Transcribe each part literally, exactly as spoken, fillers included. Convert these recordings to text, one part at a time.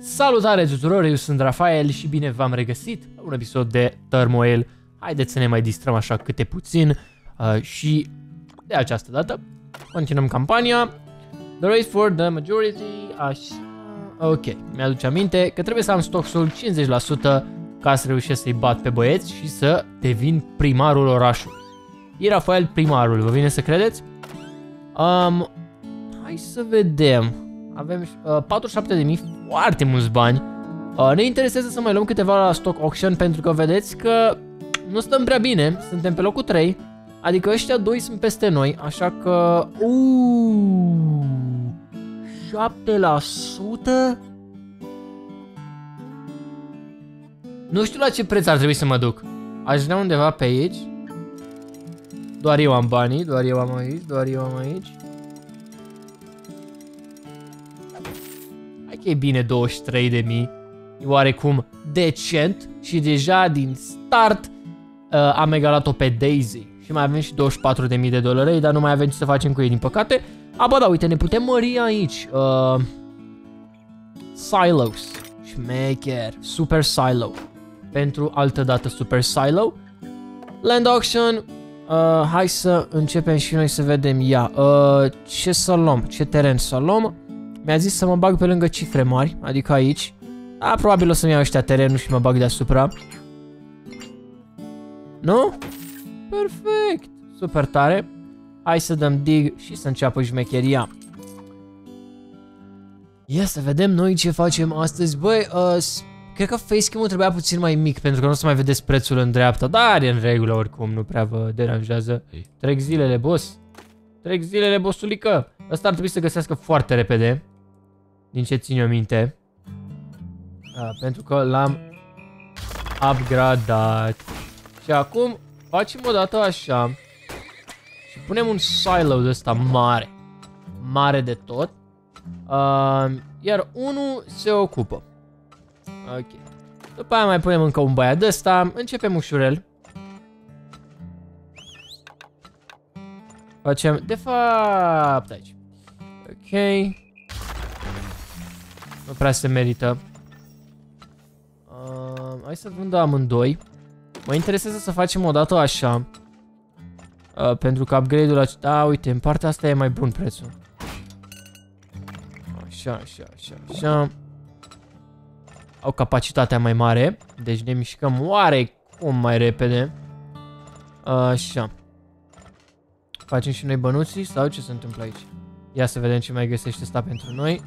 Salutare tuturor, eu sunt Rafael și bine v-am regăsit la un episod de Turmoil. Haideți să ne mai distrăm așa câte puțin uh, și de această dată continuăm campania. The race for the majority, așa, ok, mi-aduce aminte că trebuie să am stock-ul cincizeci la sută ca să reușesc să-i bat pe băieți și să devin primarul orașului. E Rafael primarul, vă vine să credeți? Um, hai să vedem. Avem uh, patruzeci și șapte de mii, foarte mulți bani. Uh, ne interesează să mai luăm câteva la stock auction pentru că vedeți că nu stăm prea bine. Suntem pe locul trei, adică ăștia doi sunt peste noi, așa că... Uuuu, șapte la sută? Nu știu la ce preț ar trebui să mă duc. Aș vrea undeva pe aici. Doar eu am banii, doar eu am aici, doar eu am aici. Hai că e bine douăzeci și trei de mii. E oarecum decent și deja din start uh, am egalat-o pe Daisy. Și mai avem și douăzeci și patru de mii de dolari, dar nu mai avem ce să facem cu ei din păcate. A, bă, da, uite, ne putem mări aici. Uh, silos. Șmecher. Super silo. Pentru altă dată super silo. Land auction. Uh, hai să începem și noi să vedem. Ia, uh, ce să luăm? Ce teren să luăm? Mi-a zis să mă bag pe lângă cifre mari, adică aici. A, probabil o să-mi iau ăștia terenul și mă bag deasupra. Nu? Perfect! Super tare. Hai să dăm dig și să înceapă șmecheria. Ia să vedem noi ce facem astăzi. Băi, uh, cred că facecam-ul trebuia puțin mai mic pentru că nu o să mai vedeți prețul în dreapta. Dar e în regulă oricum, nu prea vă deranjează. Trec zilele, boss. Trec zilele, bossulică. Ăsta ar trebui să găsească foarte repede. Din ce țin eu minte. A, pentru că l-am upgradat. Și acum facem o dată așa. Și punem un silo de ăsta mare. Mare de tot. Uh, iar unul se ocupă. Ok. După aia mai punem încă un băiat de ăsta. Începem ușurel. Facem, de fapt, aici. Ok. Nu prea se merită. Uh, hai să vândă amândoi. Mă interesează să facem o dată așa. Uh, pentru că upgrade-ul acesta... Da, uite, în partea asta e mai bun prețul. Așa, așa, așa, așa. Au capacitatea mai mare. Deci ne mișcăm oarecum mai repede. Uh, așa. Facem și noi bănuții sau ce se întâmplă aici? Ia să vedem ce mai găsește ăsta pentru noi.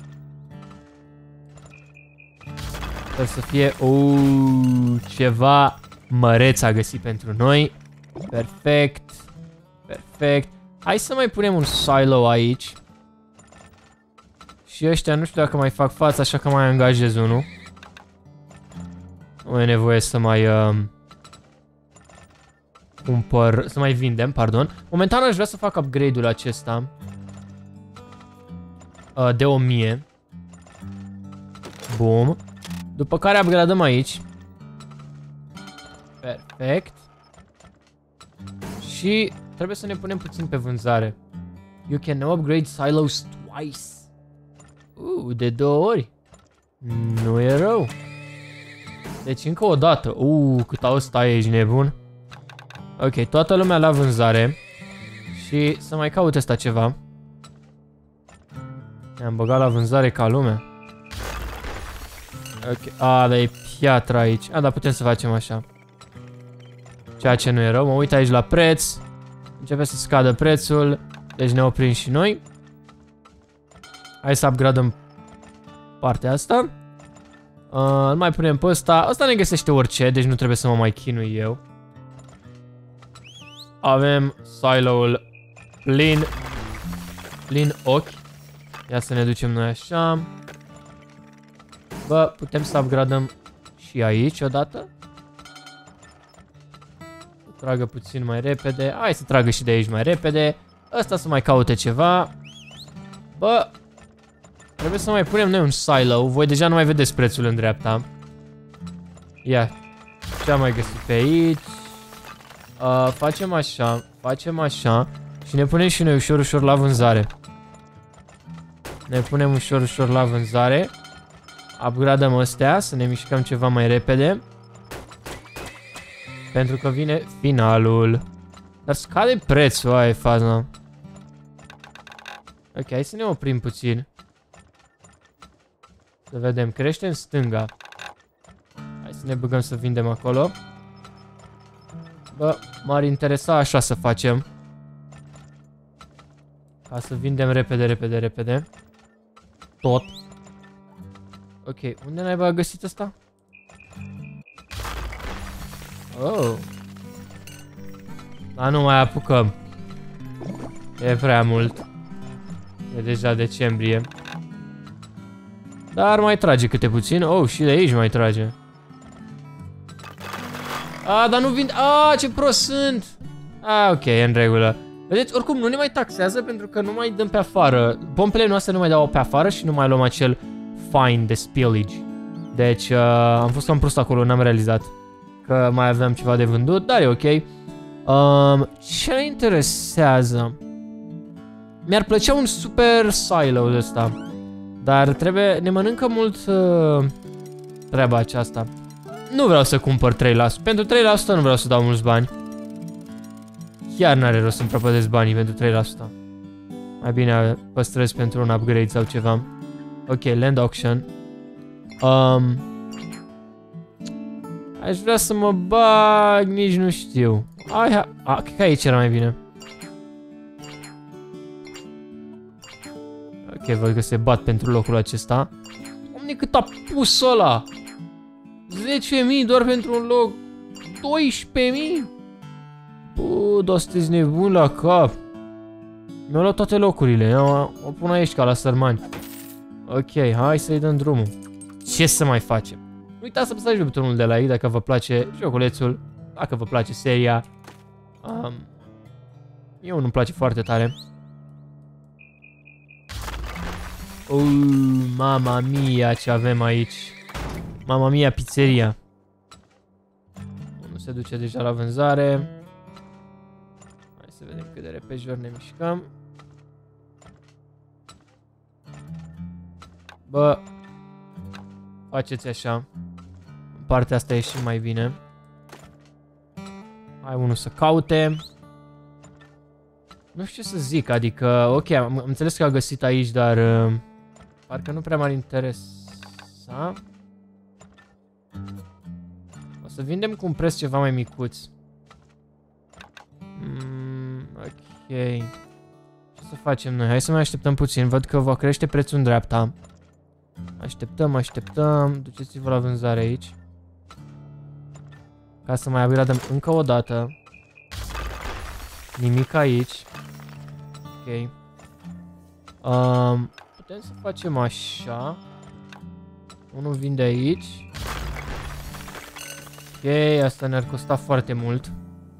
Sper să fie uuu, ceva măreț a găsit pentru noi. Perfect. Perfect. Hai să mai punem un silo aici. Și ăștia nu știu dacă mai fac față, așa că mai angajez unul. Nu e nevoie să mai uh, cumpăr, să mai vindem, pardon. Momentan aș vrea să fac upgrade-ul acesta uh, de o mie. Bum. După care upgradăm aici. Perfect. Și trebuie să ne punem puțin pe vânzare. You can upgrade silos twice. Uh, de două ori. Nu e rău. Deci încă o dată. Uh, cât au ăsta, ești nebun. Ok, toată lumea la vânzare. Și să mai caut ăsta ceva. Ne-am băgat la vânzare ca lumea. Ok, a, dar e piatră aici. A, dar putem să facem așa. Ceea ce nu e rău. Mă uit aici la preț. Începe să scadă prețul. Deci ne oprim și noi. Hai să upgradăm partea asta. Uh, îl mai punem pe ăsta. Ăsta ne găsește orice, deci nu trebuie să mă mai chinui eu. Avem silo-ul plin. Plin ochi. Ia să ne ducem noi așa. Bă, putem să upgradăm și aici odată. Să tragă puțin mai repede. Hai să tragă și de aici mai repede. Ăsta să mai caute ceva. Bă, trebuie să mai punem noi un silo. Voi deja nu mai vedeți prețul în dreapta. Ia. Ce am mai găsit pe aici? Uh, facem așa. Facem așa. Și ne punem și noi ușor, ușor la vânzare. Ne punem ușor, ușor la vânzare. upgradăm astea, să ne mișcăm ceva mai repede. Pentru că vine finalul. Dar scade prețul, aia e faza. Ok, hai să ne oprim puțin. Să vedem, crește în stânga. Hai să ne băgăm să vindem acolo. Bă, m-ar interesa așa să facem. Ca să vindem repede, repede, repede. Tot. Ok, unde n-ai bă găsit asta? Oh. Dar nu mai apucăm. E prea mult. E deja decembrie. Dar mai trage câte puțin. Oh, și de aici mai trage. A, dar nu vin... A, ce prost sunt! A, ok, e în regulă. Vedeți, oricum nu ne mai taxează pentru că nu mai dăm pe afară. Pompele noastre nu mai dau pe afară și nu mai luăm acel fine de spillage. Deci, uh, am fost cam prost acolo, n-am realizat că mai aveam ceva de vândut, dar e ok. Um, ce ne interesează? Mi-ar plăcea un super silo de ăsta. Dar trebuie, ne mănâncă mult uh, treaba aceasta. Nu vreau să cumpăr trei la sută. Pentru trei la sută nu vreau să dau mulți bani. Chiar n-are rost să-mi prăpădesc banii pentru trei la sută. Mai bine păstrez pentru un upgrade sau ceva. Ok, land auction. Um, aș vrea să mă bag, nici nu știu. Hai, ha, a, cred că aici era mai bine. Ok, văd că se bat pentru locul acesta. Omne, cât a pus ăla! zece mii doar pentru un loc. doisprezece mii? Bă, dar sunteți nebuni la cap. Mi-au luat toate locurile. O, o pun aici ca la sărmani. Ok, hai să-i dăm drumul. Ce să mai facem? Nu uitați să apăsați butonul de like dacă vă place joculețul, dacă vă place seria. Um, eu nu-mi place foarte tare. Oh, mama mia, ce avem aici. Mama mia, pizzeria. Unul se duce deja la vânzare. Hai să vedem cât de repede ne mișcăm. Bă, faceți așa. În partea asta e și mai bine. Hai unul să caute. Nu știu ce să zic, adică, ok, am, am înțeles că a găsit aici, dar uh, parcă nu prea m-ar interesa. O să vindem cu un preț ceva mai micuț. Mm, ok. Ce să facem noi? Hai să mai așteptăm puțin, văd că va crește prețul în dreapta. Așteptăm, așteptăm. Duceți-vă la vânzare aici. Ca să mai upgradăm încă o dată. Nimic aici. Ok. Um, putem să facem așa. Unul vinde aici. Ok, asta ne-ar costa foarte mult.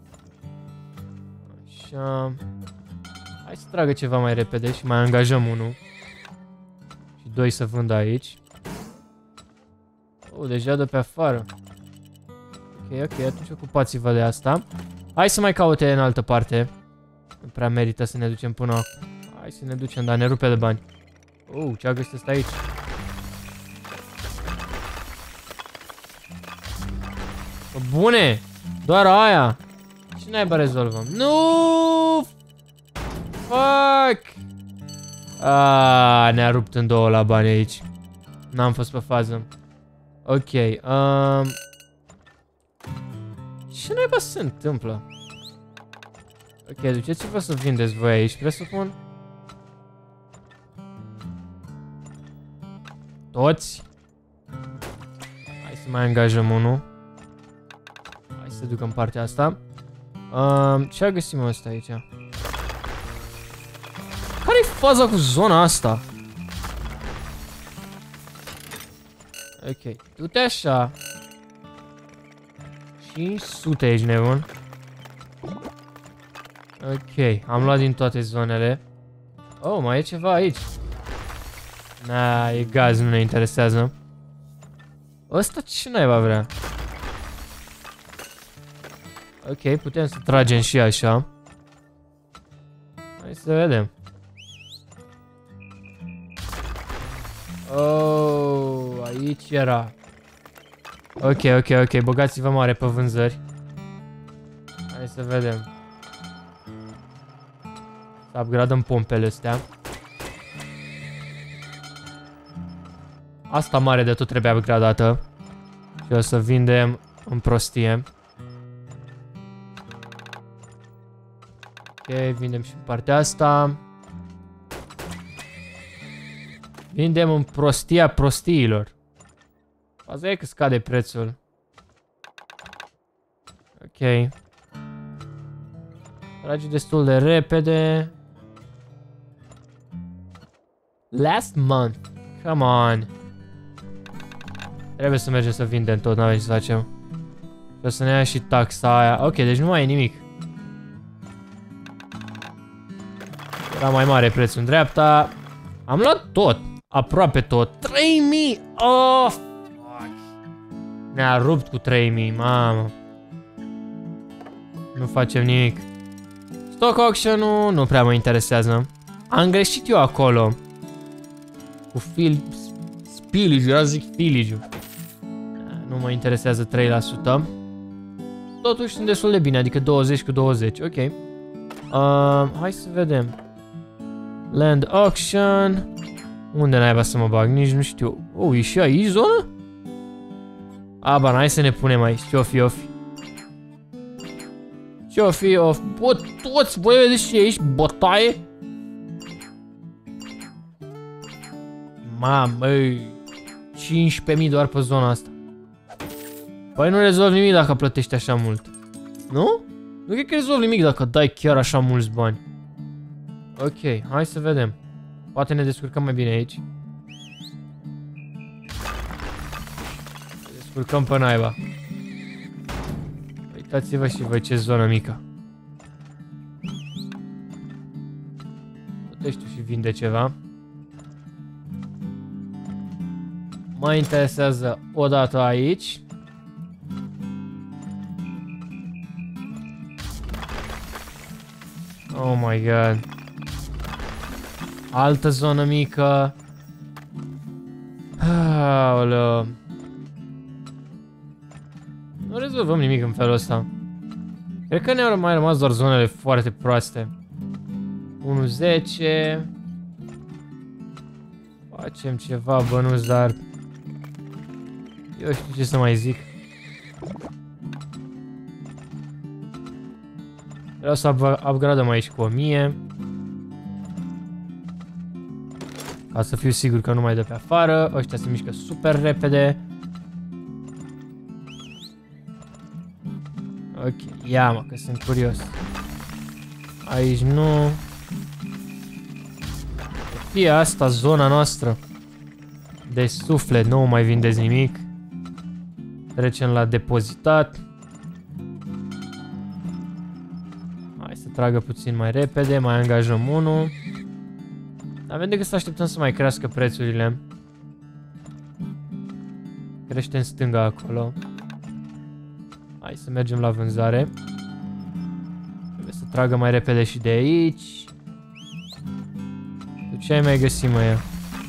Așa. Hai să tragă ceva mai repede și mai angajăm unul. Și doi să vândă aici. Oh, deja de pe afară. Ok, ok, atunci ocupați-vă de asta. Hai să mai caute în altă parte. Nu prea merită să ne ducem până... Hai să ne ducem, dar ne rupe de bani. Oh, ce-a găsit ăsta aici? Bune! Doar aia! Ce naiba rezolvăm? Nu! Fuck! Ah, ne-a rupt în două la bani aici. N-am fost pe fază. Ok, um... ce naiba se întâmplă? Ok, duceți-vă să vindeți voi aici, presupun. Toți? Hai să mai angajăm unul. Hai să duc în partea asta. Um, ce a găsit mă ăsta aici? Care-i faza cu zona asta? Ok, du-te așa. cinci sute, ești nebun. Ok, am luat din toate zonele. Oh, mai e ceva aici. Na, e gaz, nu ne interesează. Ăsta ce naiba vrea? Ok, putem să tragem și așa. Hai să vedem. Oh, aici era. Ok, ok, ok, băgați-vă mare pe vânzări. Hai să vedem. Să upgradăm pompele astea. Asta mare de tot trebuie upgradată. Și o să vindem în prostie. Ok, vindem și partea asta. Vindem în prostia prostiilor. Asta e că scade prețul. Ok. Trage destul de repede. Last month. Come on. Trebuie să mergem să vindem tot, n-avem ce să facem. Și o să ne ia și taxa aia. Ok, deci nu mai e nimic. Era mai mare prețul în dreapta. Am luat tot. Aproape tot. trei mii! Oh, fuck. Ne-a rupt cu trei mii, mamă. Nu facem nimic. Stock auction-ul nu prea mă interesează. Am greșit eu acolo. Cu fil... Spiligiu, eu zic filigiu. Nu mă interesează trei la sută. Totuși sunt destul de bine, adică douăzeci cu douăzeci, ok. Uh, hai să vedem. Land auction. Unde naiba să mă bag? Nici nu știu. Oh, e și aici zonă? Aba, hai să ne punem aici. Ce-o fi, o fi? Ce-o fi, o fi? Bă, toți, băi, vedeți și aici, bătaie? Mamă, cincisprezece mii doar pe zona asta. Păi nu rezolv nimic dacă plătești așa mult. Nu? Nu cred că rezolv nimic dacă dai chiar așa mulți bani. Ok, hai să vedem. Poate ne descurcăm mai bine aici. Ne descurcăm pe naiba. Uitați-vă și voi ce zonă mică. Plătești tu și vinde ceva. Mă interesează o dată aici. Oh my god. Altă zonă mică. Aoleu. Nu rezolvăm nimic în felul ăsta. Cred că ne-au mai rămas doar zonele foarte proaste. unu zece. Facem ceva bănuți, dar eu știu ce să mai zic. Vreau să upgradăm aici cu o mie. Ca să fiu sigur că nu mai dă pe afară. Ăștia se mișcă super repede. Ok, ia mă, că sunt curios. Aici nu. Fie asta zona noastră de suflet, nu mai vindeți nimic. Trecem la depozitat. Hai să tragă puțin mai repede, mai angajăm unul. Avem decât să așteptăm să mai crească prețurile. Crește în stânga acolo. Hai să mergem la vânzare. Trebuie să tragă mai repede și de aici. Tu ce ai mai găsit, mă, ea?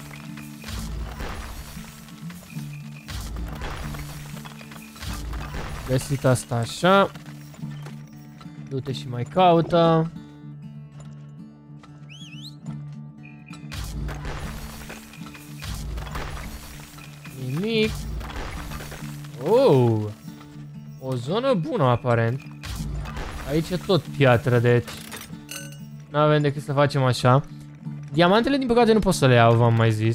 Găsit asta așa. Du-te și mai caută. Nimic. Oh! O zonă bună, aparent. Aici e tot piatră, deci nu avem decât să facem așa. Diamantele, din păcate, nu pot să le iau, v-am mai zis.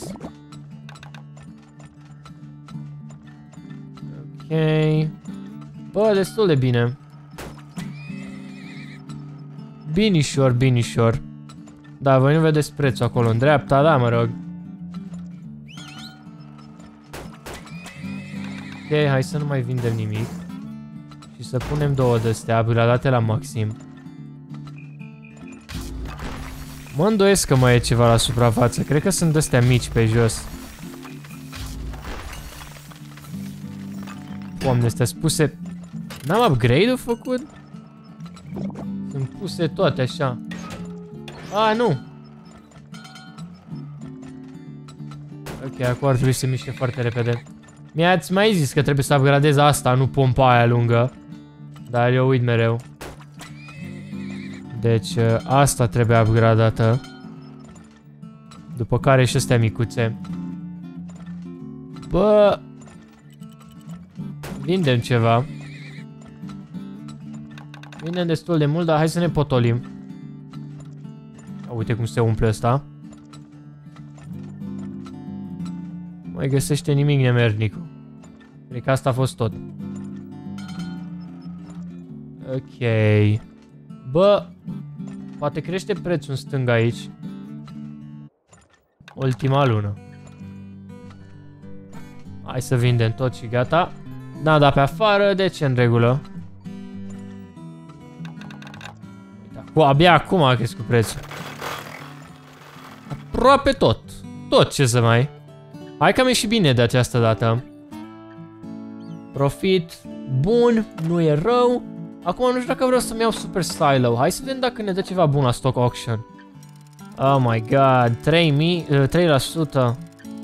Ok. Bă, destul de bine. Binișor, binișor. Da, voi nu vedeți prețul acolo în dreapta, da, mă rog. Ok, hai să nu mai vindem nimic. Și să punem două de-astea, upgradate la maxim. Mă îndoiesc că mai e ceva la suprafață. Cred că sunt de-astea mici pe jos. Doamne, astea spuse... N-am upgrade-ul făcut? Sunt puse toate așa. A, nu. Ok, Ok, acum ar trebui să se miște foarte repede. Mi-ați mai zis că trebuie să upgradez asta, nu pompa aia lungă. Dar eu uit mereu. Deci asta trebuie upgradată. După care și astea micuțe. Bă... Vindem ceva. Vindem destul de mult, dar hai să ne potolim. Uite cum se umple ăsta. Nu mai găsește nimic nemernicul. Cred că asta a fost tot. Ok. Bă, poate crește prețul în stânga aici. Ultima lună. Hai să vindem tot și gata. N-a dat pe afară, deci în regulă. Uite, cu, abia acum a crescut prețul. Aproape tot. Tot ce să mai. Hai că am ieșit bine de această dată. Profit bun, nu e rău. Acum nu știu dacă vreau să-mi iau Super Silo. Hai să vedem dacă ne dă ceva bun la Stock Auction. Oh my god, trei mii, trei la sută.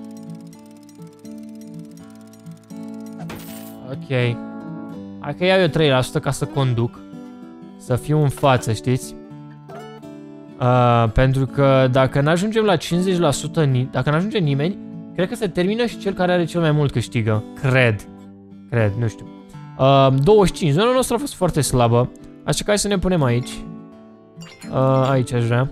Ok. Hai că iau eu trei la sută ca să conduc. Să fiu în față, știți? Uh, pentru că dacă n-ajungem la cincizeci la sută, dacă n-ajunge nimeni, cred că se termină și cel care are cel mai mult câștigă. Cred. Cred, nu știu. Uh, douăzeci și cinci. Zona noastră a fost foarte slabă. Așa că hai să ne punem aici. Uh, aici aș vrea.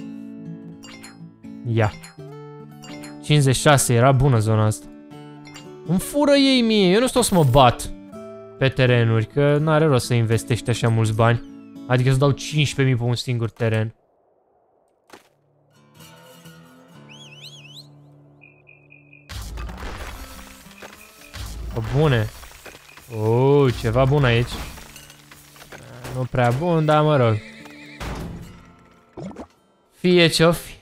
Ia. cincizeci și șase. Era bună zona asta. Îmi fură ei mie. Eu nu stau să mă bat pe terenuri. Că n-are rost să investești așa mulți bani. Adică să dau cincisprezece mii pe un singur teren. O, bune. Oh, ceva bun aici. Nu prea bun, dar mă rog. Fie ce-o fi.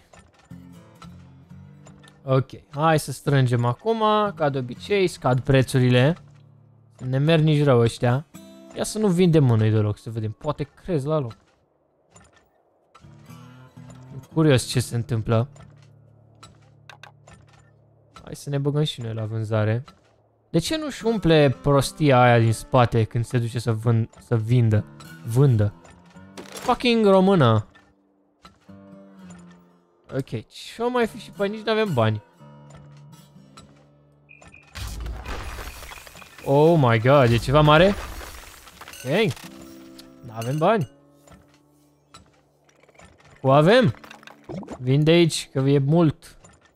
Ok, hai să strângem acum. Ca de obicei, scad prețurile. Ne merg nici rău ăștia. Ia să nu vindem mână deloc, să vedem. Poate crezi la loc. Curios ce se întâmplă. Hai să ne băgăm și noi la vânzare. De ce nu-și umple prostia aia din spate când se duce să, vând, să vindă? Vândă. Fucking română. Ok, ce-o mai fi și pe nici n-avem bani. Oh my god, e ceva mare? Ok. N-avem bani. O avem. Vinde aici, că e mult.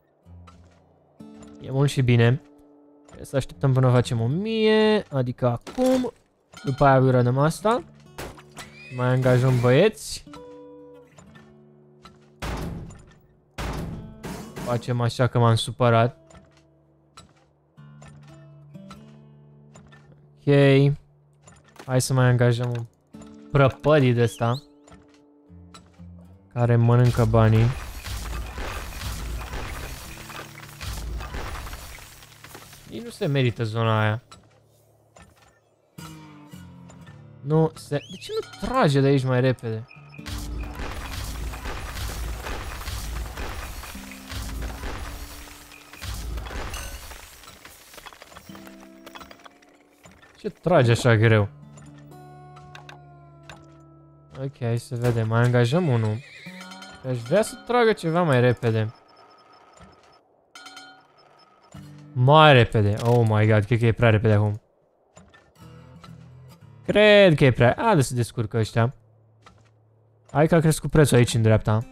E mult și bine. Trebuie să așteptăm până facem o mie, adică acum. După aia urădăm asta. Mai angajăm băieți. Facem așa că m-am supărat. Ok. Hai să mai angajăm un prăpădii de ăsta care mănâncă banii. Nici nu se merită zona aia. Nu se... De ce nu trage de aici mai repede? Ce trage așa greu? Ok, hai să vedem. Mai angajăm unul. Aș vrea să tragă ceva mai repede. Mai repede. Oh my god, cred că e prea repede acum. Cred că e prea... A, de se descurcă ăștia. Hai că a crescut prețul aici în dreapta.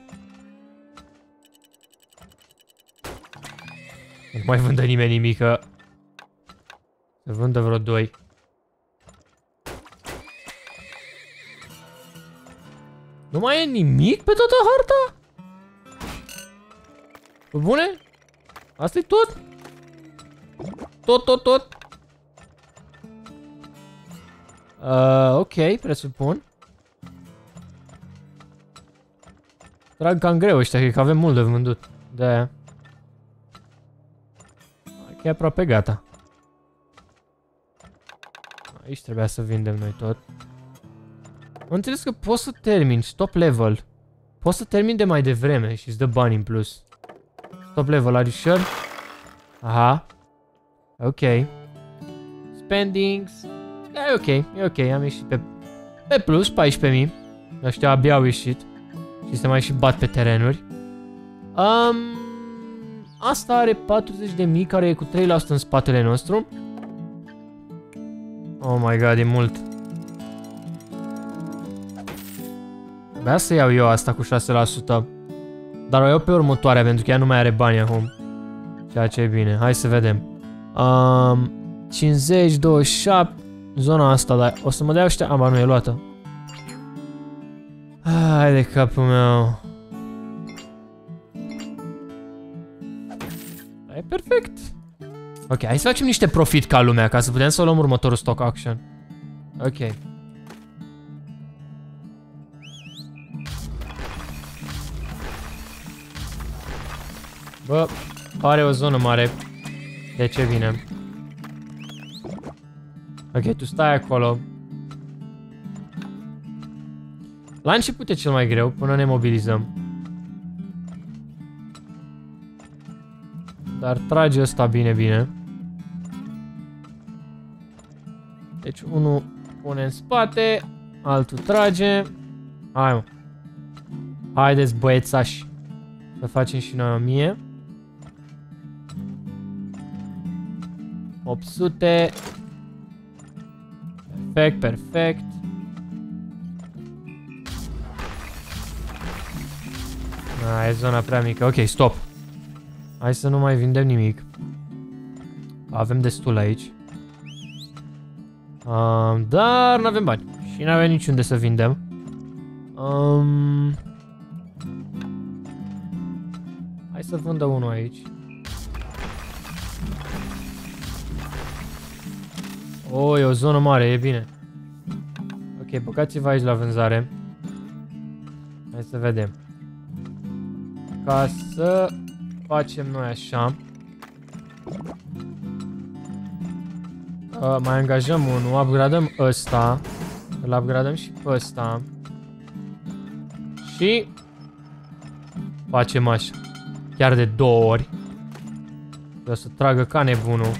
Nu mai vândă nimeni nimică. Se vândă vreo doi. Nu mai e nimic pe toată harta? Pe bune? Asta-i tot? Tot, tot, tot? Uh, ok, presupun. Trag cam greu ăștia, cred că avem mult de vândut. De-aia. E aproape gata. Aici trebuia să vindem noi tot. Am înțeles că poți să termini stop level. Poți să termini de mai devreme și îți dă bani în plus. Stop level, are you sure? Aha. Ok. Spendings. E ok, e ok, am ieșit pe, pe plus, paisprezece mii. Ăștia abia au ieșit. Și se mai și bat pe terenuri. Um, asta are patruzeci de mii, care e cu trei la sută în spatele nostru. Oh my god, e mult. Trebuia să iau eu asta cu șase la sută. Dar o iau pe următoarea, pentru că ea nu mai are bani acum. Ceea ce e bine. Hai să vedem. Um, cincizeci, douăzeci și șapte. Zona asta, dar o să mă dea ăștia. Aba, nu e luată. Hai de capul meu. E perfect. Ok, hai să facem niște profit ca lumea, ca să putem să luăm următorul stock action. Ok. Bă, pare o zonă mare. De ce vine? Ok, tu stai acolo. La început e cel mai greu, până ne mobilizăm. Dar trage ăsta bine, bine. Deci unul pune în spate, altul trage. Hai, mă. Haideți, băiețași, să facem și noi o mie. opt sute. Perfect, perfect. A, e zona prea mică. Ok, stop. Hai să nu mai vindem nimic. Avem destul aici. Um, dar nu avem bani. Și nu avem niciunde să vindem. Um, hai să vândă unul aici. Oh, e o zonă mare, e bine. Ok, băgați-vă aici la vânzare. Hai să vedem. Ca să facem noi așa. Uh, mai angajăm unul, upgradăm ăsta. Îl upgradăm și pe ăsta. Și facem așa. Chiar de două ori. O să tragă ca nebunul.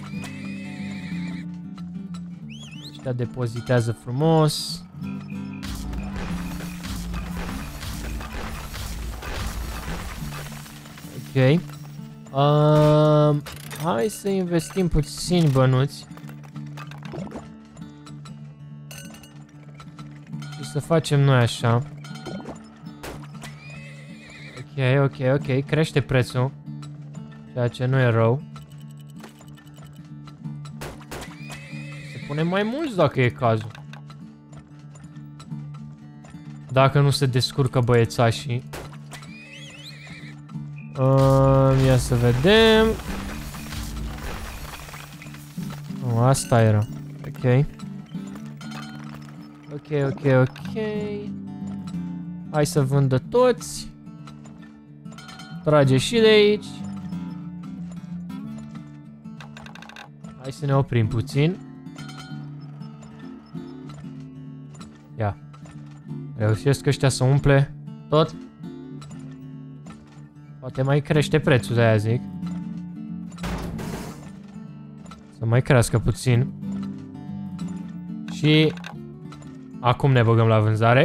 Ăștia depozitează frumos. Ok. Uh, hai să investim puțini bănuți. Și să facem noi așa. Ok, ok, ok. Crește prețul. Ceea ce nu e rău. Se pune mai mulți dacă e cazul. Dacă nu se descurcă băiețașii. Uh, ia să vedem. Oh, asta era. Ok. Ok, ok, ok. Hai să vândă toți. Trage și de aici. Hai să ne oprim puțin. Ia. Reușesc ăștia să umple tot. Poate mai crește prețul, de-aia zic. Să mai crească puțin. Și acum ne băgăm la vânzare.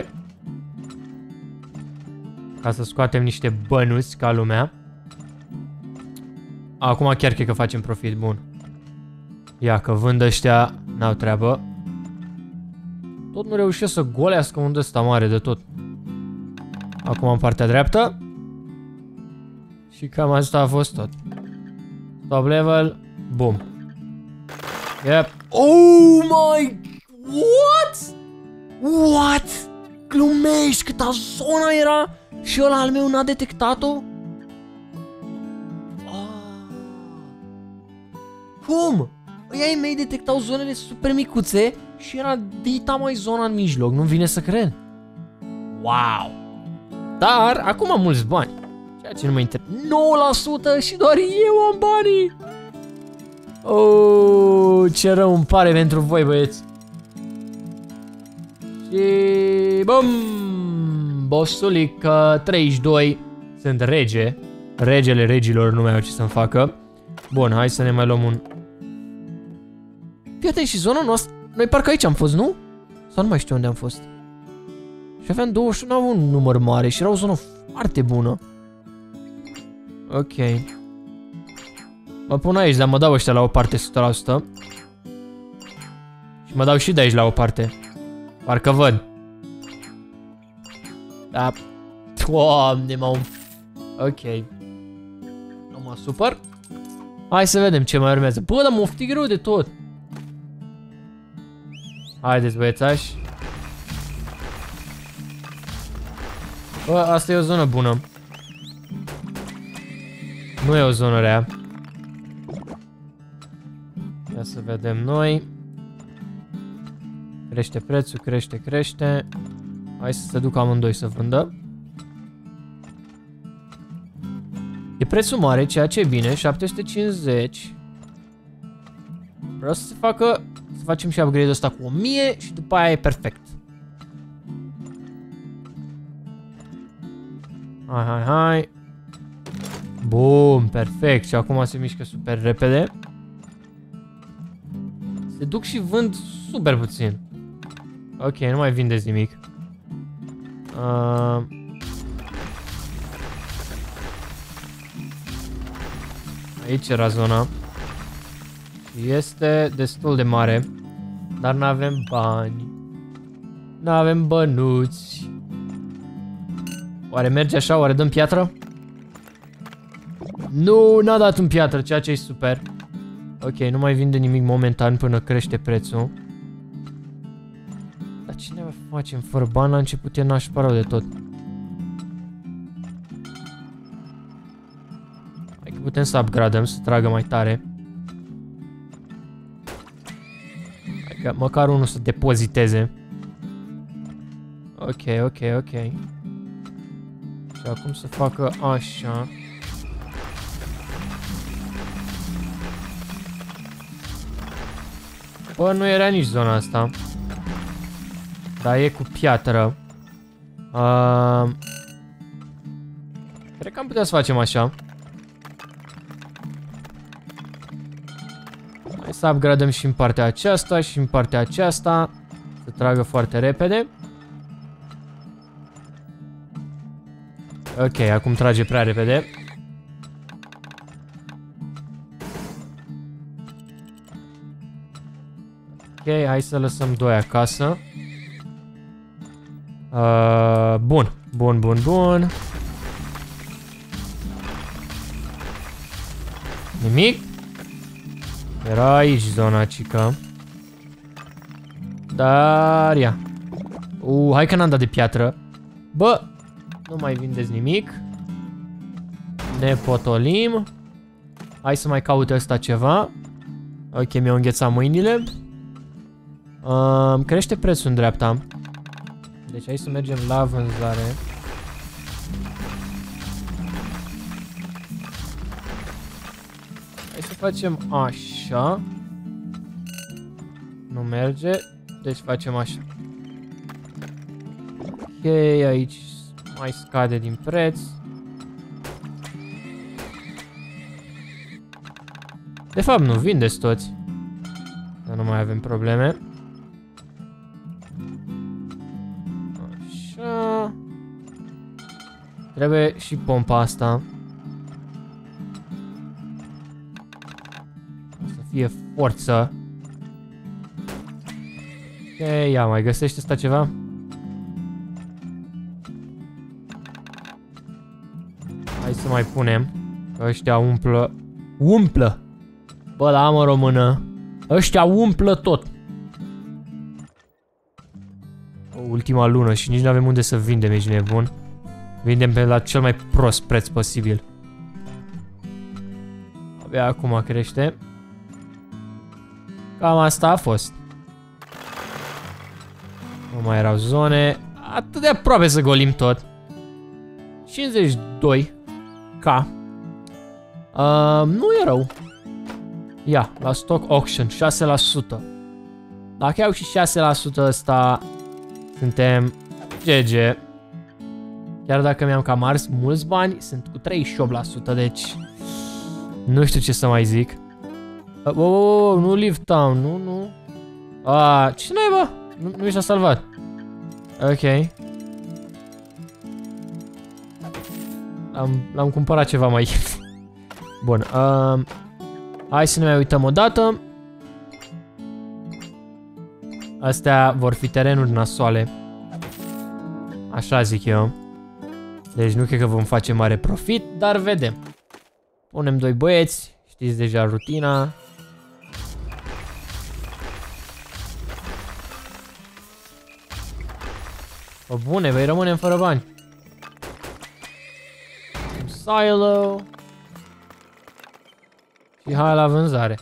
Ca să scoatem niște bănuți ca lumea. Acum chiar cred că facem profit bun. Ia că vând ăștia, n-au treabă. Tot nu reușesc să golească unde ăsta mare de tot. Acum în partea dreaptă. Și cam asta a fost tot. Top level. Boom. Yep. Oh my... What? What? Glumești, câta zonă era? Și ăla al meu n-a detectat-o? Oh. Cum? Ei mei detectau zonele super micuțe și era dita mai zona în mijloc. Nu vine să cred. Wow. Dar acum am mulți bani. Ceea ce nu mă interesează. nouă la sută și doar eu am banii. Oh, ce rău îmi pare pentru voi, băieți. Și bum, bossulică treizeci și doi. Sunt rege. Regele regilor, nu mai au ce să-mi facă. Bun, hai să ne mai luăm un... Fii atent, și zona noastră... Noi parcă aici am fost, nu? Sau nu mai știu unde am fost. Și aveam douăzeci și unu, n-am un număr mare și era o zonă foarte bună. Ok. Mă pun aici, dar mă dau ăștia la o parte o sută la sută. Și mă dau și de aici la o parte. Parcă văd. Da. Doamne, m-am... Ok. Nu mă supăr. Hai să vedem ce mai urmează. Bă, dar m-a oftit greu de tot. Haideți, băiețași. Bă, asta e o zonă bună. Nu e o zonă rea. Ia să vedem noi. Crește prețul, crește, crește. Hai să se ducă amândoi să vândă. E prețul mare, ceea ce e bine, șapte sute cincizeci. Vreau să se facă, să facem și upgrade-ul ăsta cu o mie și după aia e perfect. Hai, hai, hai. Bun, perfect. Și acum se mișcă super repede. Se duc și vând super puțin. Ok, nu mai vindeți nimic. Uh... Aici era zona. Și este destul de mare. Dar nu avem bani. Nu avem bănuți. Oare merge așa? Oare dăm piatră? Nu, n-a dat în piatră, ceea ce e super. Ok, nu mai vinde nimic momentan până crește prețul. Dar ce ne facem fără bani? La început e nașpa rău de tot. Hai că putem să upgradăm, să tragă mai tare. Hai că măcar unul să depoziteze. Ok, ok, ok. Și acum să facă așa. Bă, nu era nici zona asta. Dar e cu piatră. Uh, cred că am putea să facem așa. Hai să upgradăm și în partea aceasta și în partea aceasta. Să tragă foarte repede. Ok, acum trage prea repede. Ok, hai să lăsăm doi acasă. Uh, bun, bun, bun, bun. Nimic? Era aici zona, cică. Dar ia. Uh, hai că n-am dat de piatră. Bă, nu mai vindeți nimic. Ne potolim. Hai să mai caute ăsta ceva. Ok, mi-au înghețat mâinile. Uh, crește prețul în dreapta. Deci hai să mergem la vânzare. Hai să facem așa. Nu merge. Deci facem așa. Ok, aici mai scade din preț. De fapt nu, vindeți toți. Dar nu mai avem probleme. Așa. Trebuie și pompa asta. Să fie forță. Ok, ia, mai găsește asta ceva? Hai să mai punem. Că ăștia umplă. Umplă! Bă, la amă română. Ăștia umplă tot. O, ultima lună și nici nu avem unde să vindem, ești nebun. Vindem pe la cel mai prost preț posibil. Abia acum crește. Cam asta a fost. Nu mai erau zone. Atât de aproape să golim tot. cincizeci și doi K. Uh, nu e rău. Ia, la stock auction, șase la sută. Dacă iau și șase la sută ăsta, suntem G G. Chiar dacă mi-am cam ars mulți bani, sunt cu treizeci și opt la sută, deci Nu știu ce să mai zic. Uh, oh, oh, oh, nu Leave Town, nu, nu. Ah, ce naiba? Nu, nu mi s-a salvat. Ok. L-am cumpărat ceva mai ieftin. Bun. Uh, hai să ne mai uităm o dată. Astea vor fi terenuri nasoale. Așa zic eu. Deci nu cred că vom face mare profit, dar vedem. Punem doi băieți. Știți deja rutina. Bă, bune, vei rămânem fără bani. Un silo. Și hai la vânzare.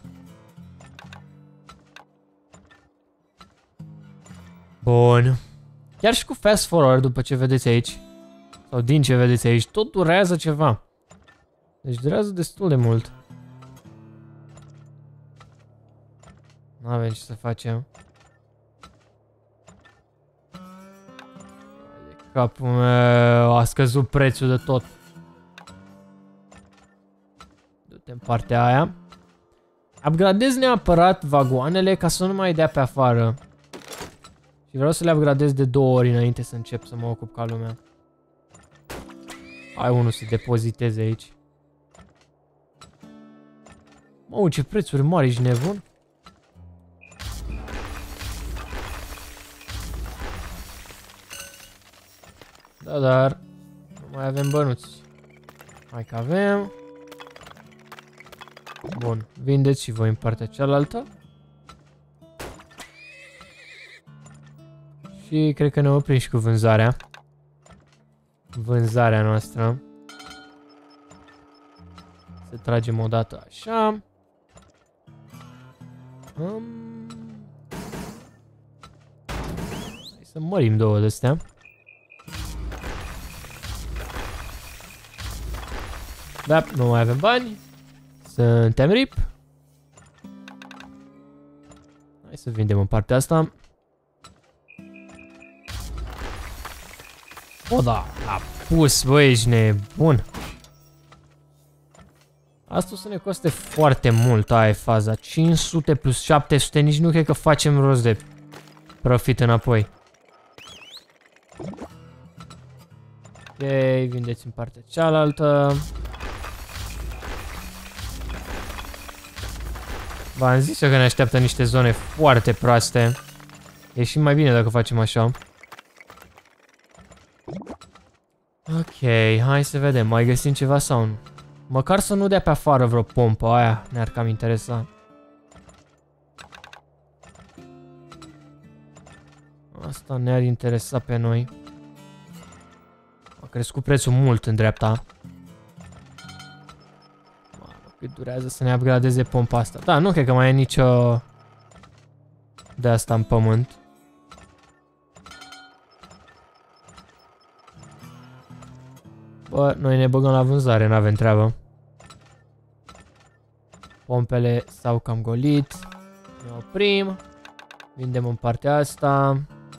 Bun. Chiar și cu fast forward, după ce vedeți aici, sau din ce vedeți aici, tot durează ceva. Deci durează destul de mult. Nu avem ce să facem. Capul meu, a scăzut prețul de tot. Du-te în partea aia. Upgradez neapărat vagoanele ca să nu mai dea pe afară. Și vreau să le upgradez de două ori înainte să încep să mă ocup ca lumea. Hai unul să depoziteze aici. Mă, ce prețuri mari, ești nebun? Da, dar nu mai avem bănuți. Hai că avem. Bun, vindeți și voi în partea cealaltă. Și cred că ne oprim și cu vânzarea. Vânzarea noastră. Să tragem o dată așa. Um... Hai să mărim două de astea. Da, nu mai avem bani. Suntem rip. Hai să vindem în partea asta. O, da, a pus, băi, ești nebun. Asta o să ne coste foarte mult, aia e faza. cinci sute plus șapte sute, nici nu cred că facem rost de profit înapoi. Ok, vindeți în partea cealaltă. V-am zis eu că ne așteaptă niște zone foarte proaste. E și mai bine dacă facem așa. Ok, hai să vedem, mai găsim ceva sau nu? Măcar să nu dea pe afară vreo pompă, aia ne-ar cam interesa. Asta ne-ar interesa pe noi. A crescut prețul mult în dreapta. Cât durează să ne upgradeze pompa asta. Da, nu cred că mai e nicio de asta în pământ. Bă, noi ne băgăm la vânzare, n-avem treabă. Pompele s-au cam golit. Ne oprim. Vindem în partea asta.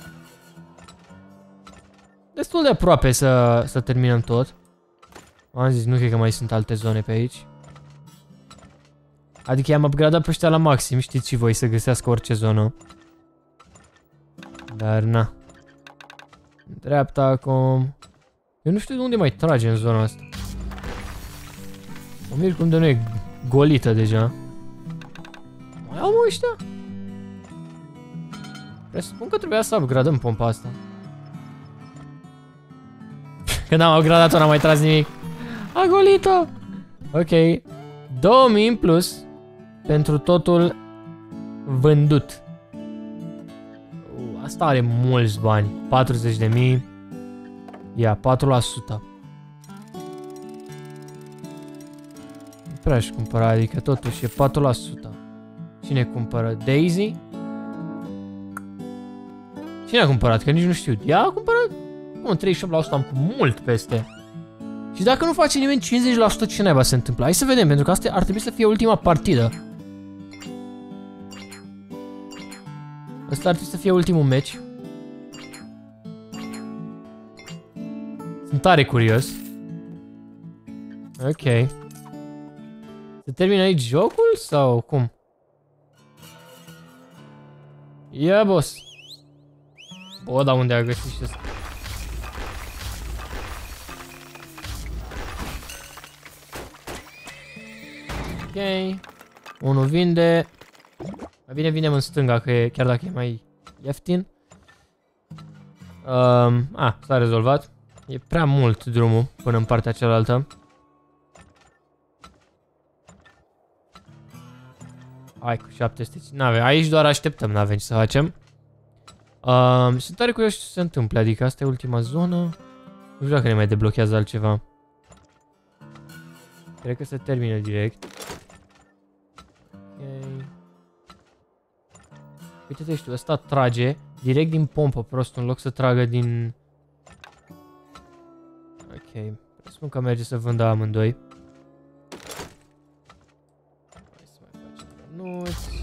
Destul de aproape să, să terminăm tot. Am zis, nu cred că mai sunt alte zone pe aici. Adică i-am upgradat pe ăștia la maxim, știți și voi, să găsească orice zonă. Dar na. În dreapta acum. Eu nu știu de unde mai trage în zona asta. Mă mir cum de nu e golită deja. Mai au mă ăștia? Presupun că trebuia să upgradăm pompa asta. Când am upgradat-o n-am mai tras nimic. A golit-o! Ok. două mii în plus pentru totul vândut. Uh, asta are mulți bani. patruzeci de mii. Ia, patru la sută. Nu prea aș cumpăra, adică totuși e patru la sută. Cine cumpără? Daisy? Cine a cumpărat? Că nici nu știu. Ea a cumpărat? Cum, treizeci și opt la sută am mult peste. Și dacă nu face nimeni cincizeci la sută, ce naiba se întâmplă? Hai să vedem, pentru că asta ar trebui să fie ultima partidă. Asta ar trebui să fie ultimul meci. Sunt tare curios. Ok. Se termină aici jocul sau cum? Ia, boss. Bă, dar unde a găsit și ăsta? Ok. Unul vinde. Mai bine vinem în stânga, că e, chiar dacă e mai ieftin. Um, a, s-a rezolvat. E prea mult drumul până în partea cealaltă. Hai cu șapte sute. N-avem. Aici doar așteptăm, n-avem ce să facem. Um, sunt tare curios ce se întâmplă, adică asta e ultima zonă. Nu știu dacă ne mai deblochează altceva. Cred că se termină direct. Ok. Uite-te, știu, ăsta trage direct din pompă, prost, în loc să tragă din... Ok, presupun că merge să vândă amândoi. Hai să mai facem bănuți.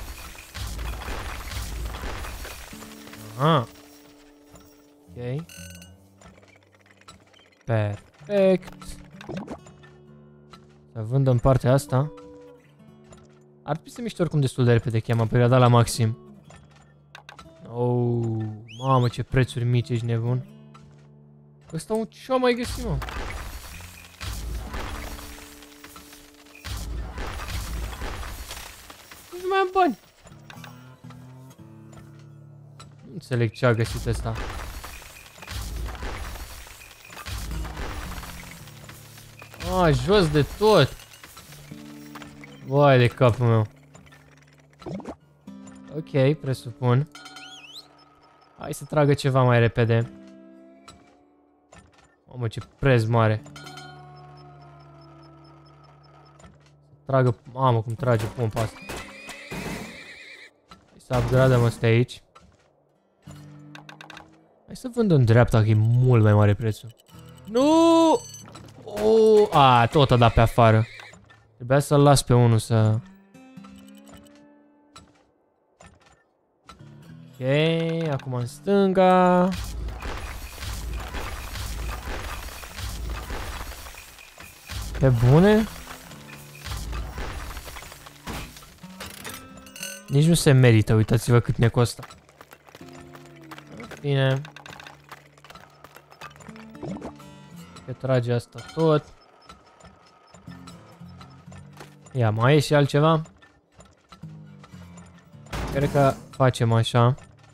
Aha. Ok. Perfect. Să vândă în partea asta. Ar trebui să miște oricum destul de repede, cheamă perioada la maxim. Oh, mamă, ce prețuri mici, ești nebun. Ăsta un ce-o mai găsit, mă? Nu mai am bani. Nu înțeleg ce a găsit ăsta. Ah, jos de tot. Vai de capul meu. Ok, presupun. Hai să tragă ceva mai repede. Mamă, ce preț mare. Tragă, mamă, cum trage pompa asta. Hai să upgradăm asta aici. Hai să vând în dreapta, că e mult mai mare prețul. Nu! Oh, a, tot a dat pe afară. Trebuia să-l las pe unul să... Ok, acum în stânga. Pe bune? Nici nu se merită, uitați-vă cât ne costă. Bine. Că trage asta tot. Ia, mai e și altceva? Cred că facem așa.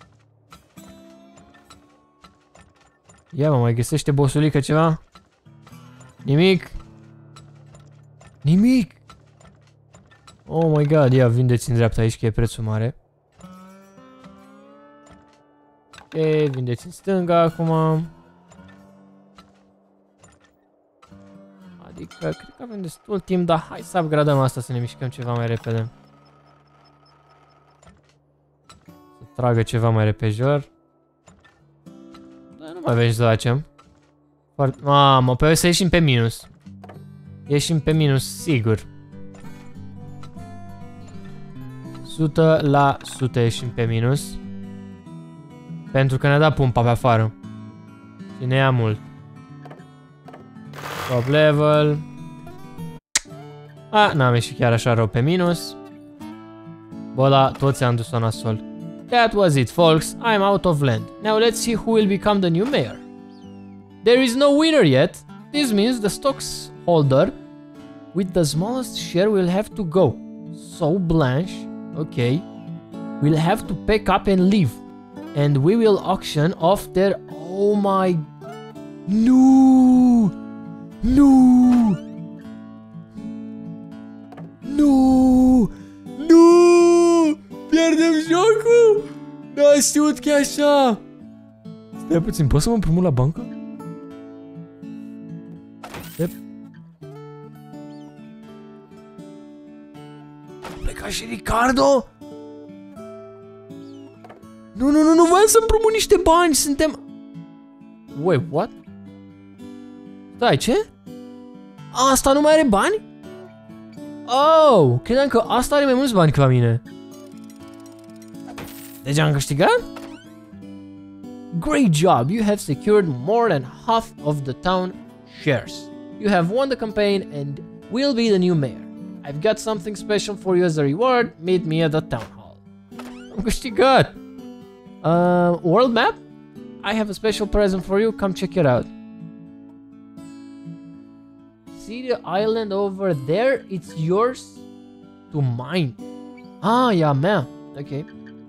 Ia, mă, mai găsește bossulică ceva? Nimic? Nimic! Oh my god, ia, vindeți în dreapta aici că e prețul mare. Ok, vindeți în stânga acum. Adică, cred că avem destul timp, dar hai să upgradăm asta, să ne mișcăm ceva mai repede. Să tragă ceva mai repejor. Dar nu mai avem ce să facem. Foarte... Mamă, pe să ieșim pe minus. Ieșim pe minus, sigur. o sută la sută ieșim pe minus. Pentru că ne-a dat pumpa pe afară. Și ne ia mult. Top level. A, n-am ieșit chiar așa rău pe minus. Bă, da, toți am dus-o nasol. That was it, folks. I'm out of land. Now let's see who will become the new mayor. There is no winner yet. This means the stocks holder with the smallest share will have to go. So Blanche, okay, will have to pack up and leave. And we will auction off their... Oh my... No! Nu! Nu! Nu! Pierdem jocul! N-a știut că e așa! Stai puțin, poți să mă împrumut la bancă? Yep. Pleca și Ricardo? Nu, nu, nu, nu voiam să împrumut niște bani, suntem... Wait, what? Stai, ce? Asta nu mai are bani? Oh, credeam că asta are mai mulți bani ca mine. Deci am câștigat? Great job, you have secured more than half of the town shares. You have won the campaign and will be the new mayor. I've got something special for you as a reward. Meet me at the town hall. Am câștigat! Uh, world map? I have a special present for you. Come check it out. See the island over there? It's yours to mine. Ah, e a mea. Ok.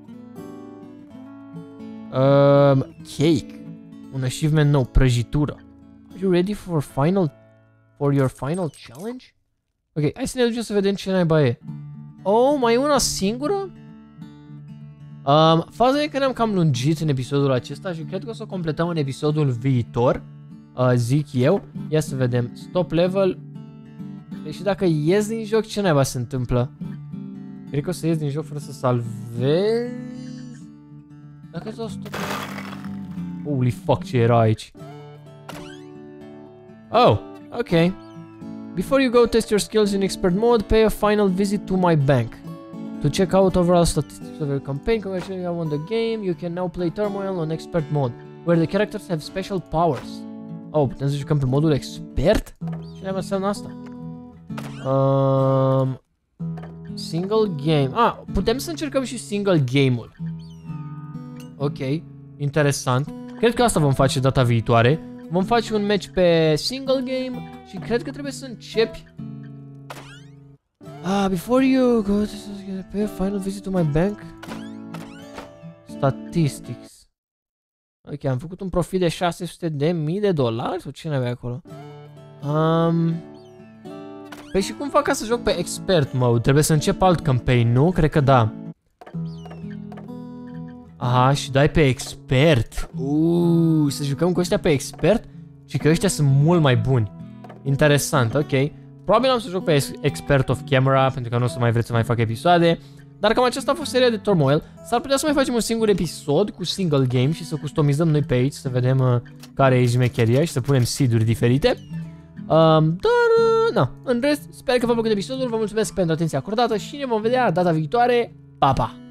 Um, cake. Un achievement nou, prăjitură. Are you ready for final for your final challenge? Ok, hai să ne ducem să vedem ce naiba e. Oh, mai e una singură? Um, faza e că ne-am cam lungit în episodul acesta și cred că o să o completăm în episodul viitor. Uh, zic eu. Ia să vedem. Stop level. Deci dacă ies din joc, ce naiba se întâmplă? Cred că o să ies din joc fără să salvez. Dacă s-o stop. Holy fuck, ce era aici? Oh, ok. Before you go test your skills in expert mode, pay a final visit to my bank. To check out overall statistics of your campaign, congratulations, you won the game. You can now play Turmoil on expert mode, where the characters have special powers. Oh, putem să jucăm pe modul expert? Ce ne înseamnă asta? Um, single game. Ah, putem să încercăm și single game-ul. Ok, interesant. Cred că asta vom face data viitoare. Vom face un match pe single game și cred că trebuie să începi. Ah, before you go to pay a final visit to my bank. Statistics. Ok, am făcut un profit de șase sute de mii de dolari sau ce n-avea acolo? Um, păi și cum fac ca să joc pe expert mode? Trebuie să încep alt campaign, nu? Cred că da. Aha, și dai pe expert. Uuu, să jucăm cu ăștia pe expert? Și că ăștia sunt mult mai buni. Interesant, ok. Probabil am să joc pe expert of camera, pentru că nu o să mai vreți să mai fac episoade. Dar cam aceasta a fost seria de Turmoil. S-ar putea să mai facem un singur episod cu single game și să customizăm noi pe aici, să vedem uh, care e jmecheria și să punem seed-uri diferite. Um, dar, uh, na, în rest, sper că v-a plăcut episodul, vă mulțumesc pentru atenția acordată și ne vom vedea data viitoare. Pa, pa!